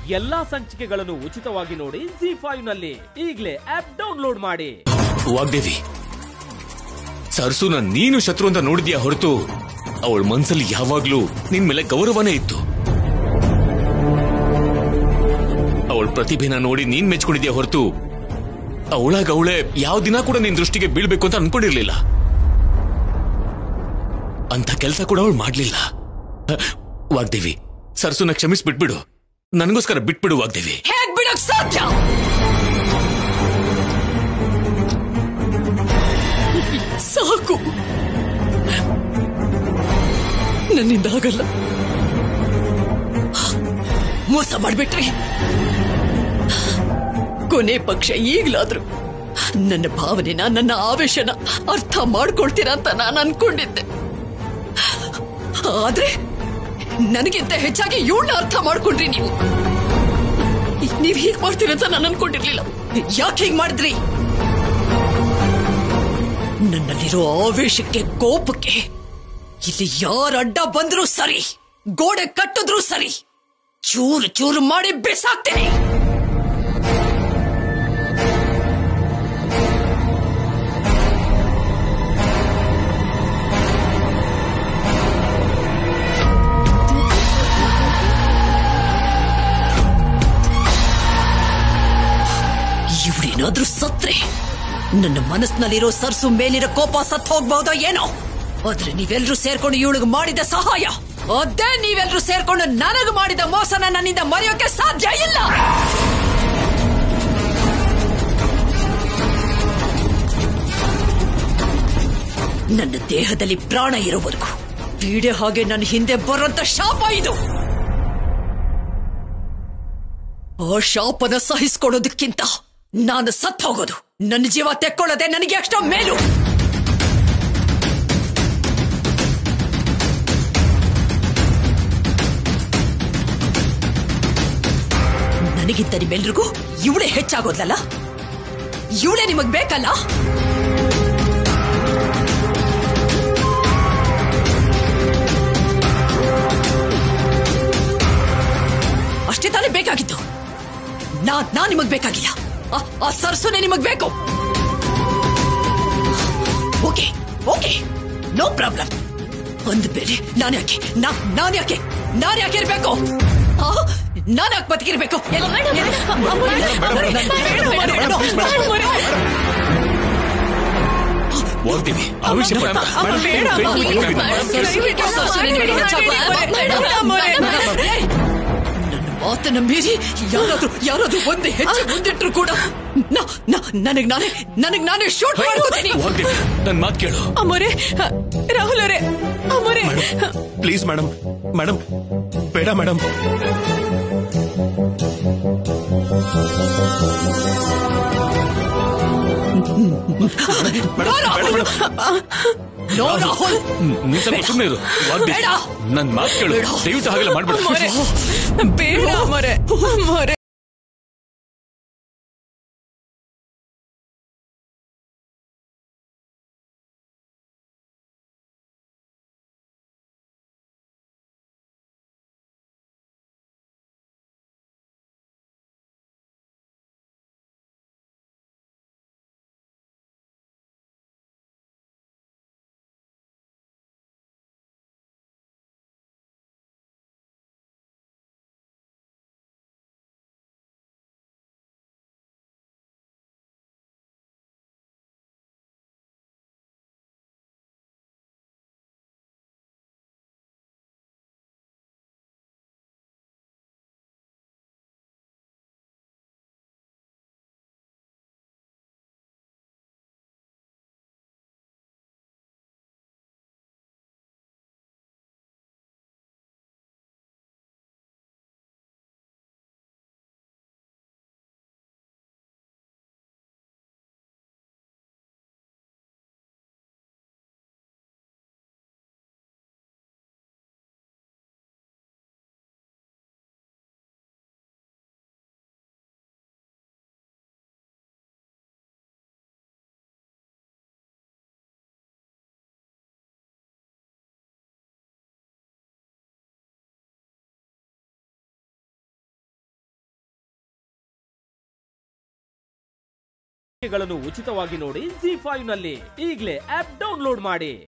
ಎಲ್ಲಾ ಸಂಚಿಕೆಗಳನ್ನು ಉಚಿತವಾಗಿ ನೋಡಿ ZEE5 ನಲ್ಲಿ. ಈಗಲೇ ಆಪ್ ಡೌನ್ಲೋಡ್ ಮಾಡಿ. ವಾಗ್ದೇವಿ, ಸರ್ಸುನ ನೀನು ಶತ್ರು ಅಂತ ನೋಡಿದ್ಯಾ ಹೊರತು ಅವಳ ಮನ್ಸಲ್ಲಿ ಯಾವಾಗ್ಲೂ ನಿನ್ ಮೇಲೆ ಗೌರವನೇ ಇತ್ತು. ಅವಳ ಪ್ರತಿಭೆನ ನೋಡಿ ನೀನ್ ಮೆಚ್ಕೊಂಡಿದ್ಯಾ ಹೊರತು ಅವಳೇ ಯಾವ ದಿನ ಕೂಡ ನಿನ್ ದೃಷ್ಟಿಗೆ ಬೀಳ್ಬೇಕು ಅಂತ ಅನ್ಕೊಂಡಿರ್ಲಿಲ್ಲ. ಅಂತ ಕೆಲಸ ಕೂಡ ಅವಳು ಮಾಡ್ಲಿಲ್ಲ. ವಾಗ್ದೇವಿ, ಸರ್ಸುನ ಕ್ಷಮಿಸ್ಬಿಟ್ಬಿಡು. ನನಗೋಸ್ಕರ ಬಿಟ್ಬಿಡು ವಾಗ್ದೇವಿ. ಹೇಗ್ ಬಿಡಕ್ ಸಾಧ್ಯ? ಸಾಕು, ನನ್ನಿಂದ ಆಗಲ್ಲ. ಮೋಸ ಮಾಡ್ಬಿಟ್ರಿ. ಕೊನೆ ಪಕ್ಷ ಈಗ್ಲಾದ್ರು ನನ್ನ ಭಾವನೆನ, ನನ್ನ ಆವೇಶನ ಅರ್ಥ ಮಾಡ್ಕೊಳ್ತೀರಾ ಅಂತ ನಾನು ಅನ್ಕೊಂಡಿದ್ದೆ. ಆದ್ರೆ ನನಗಿಂತ ಹೆಚ್ಚಾಗಿ ಇವಳನ್ನ ಅರ್ಥ ಮಾಡ್ಕೊಂಡ್ರಿ ನೀವು. ನೀವ್ ಹೀಗ್ ಮಾಡ್ತೀರಂತ ನಾನು ಅನ್ಕೊಂಡಿರ್ಲಿಲ್ಲ. ಯಾಕೆ ಹೀಗ್ ಮಾಡಿದ್ರಿ? ನನ್ನಲ್ಲಿರೋ ಆವೇಶಕ್ಕೆ, ಕೋಪಕ್ಕೆ ಇಲ್ಲಿ ಯಾರ ಅಡ್ಡ ಬಂದ್ರೂ ಸರಿ, ಗೋಡೆ ಕಟ್ಟಿದ್ರೂ ಸರಿ, ಚೂರು ಚೂರು ಮಾಡಿ ಬಿಸಾಕ್ತೀನಿ. ಇವಳೇನಾದ್ರೂ ಸತ್ರೆ ನನ್ನ ಮನಸ್ಸಿನಲ್ಲಿರೋ ಸರ್ಸು ಮೇಲಿರೋ ಕೋಪ ಸತ್ ಹೋಗ್ಬಹುದೋ ಏನೋ. ಆದ್ರೆ ನೀವೆಲ್ರೂ ಸೇರ್ಕೊಂಡು ಇವಳಿಗೆ ಮಾಡಿದ ಸಹಾಯ, ಅದೇ ನೀವೆಲ್ರೂ ಸೇರ್ಕೊಂಡು ನನಗೆ ಮಾಡಿದ ಮೋಸನ ನನ್ನಿಂದ ಮರೆಯೋಕೆ ಸಾಧ್ಯ ಇಲ್ಲ. ನನ್ನ ದೇಹದಲ್ಲಿ ಪ್ರಾಣ ಇರೋವರೆಗೂ ಪೀಡೆ ಹಾಗೆ ನನ್ನ ಹಿಂದೆ ಬರೋಂತ ಶಾಪ ಇದು. ಆ ಶಾಪನ ಸಹಿಸ್ಕೊಳ್ಳೋದಕ್ಕಿಂತ ನಾನು ಸತ್ ಹೋಗೋದು, ನನ್ನ ಜೀವ ತೆಕ್ಕೊಳ್ಳೋದೆ ನನಗೆ ಎಷ್ಟೋ ಮೇಲು. ನನಗಿಂತ ನಿಮ್ಮೆಲ್ರಿಗೂ ಇವಳೇ ಹೆಚ್ಚಾಗೋದ್ಲಲ್ಲ? ಇವಳೇ ನಿಮಗ್ ಬೇಕಲ್ಲ? ಅಷ್ಟೇ ತಾನೇ ಬೇಕಾಗಿತ್ತು. ನಾ ನಿಮಗ್ ಬೇಕಾಗಿಲ್ಲ. ಆ ಸರ್ಸುನೆ ನಿಮಗ್ ಬೇಕು. Okay okay, no problem. ಒಂದು ಬೇರೆ ನಾನ್ಯಾಕೆ ಇರ್ಬೇಕು? ನಾನ್ಯಾಕೆ ಬದುಕಿರ್ಬೇಕು? ವಾಗ್ದೇವಿ, ಆವೇಶ ಮಾತನ್ನ ಮೀರಿ ಯಾರಾದ್ರೂ ಒಂದು ಹೆಜ್ಜೆ ಮುಂದಿಟ್ರು ಕೂಡ ನನಗ್ ನಾನೇ ಶೂಟ್ ಮಾಡ್ಕೋತೀನಿ. ನನ್ ಮಾತು ಕೇಳು. ಅಮ್ಮೋರೆ, ರಾಹುಲ್ ಅವರೇ, ಅಮ್ಮೋರೆ ಪ್ಲೀಸ್ ಮೇಡಮ್, ಬೇಡ ಮೇಡಮ್. ಸುಮ್ಮನೆ ಇರು. ನನ್ ಮಾತು ಕೇಳು, ದಯವಿಟ್ಟು ಹಾಗೆಲ್ಲ ಮಾಡ್ಬೇಡ. ಬೇಡ. ಗಳನ್ನು ಉಚಿತವಾಗಿ ನೋಡಿ ಜಿ5 ನಲ್ಲಿ ಈಗಲೇ ಆಪ್ ಡೌನ್ಲೋಡ್ ಮಾಡಿ.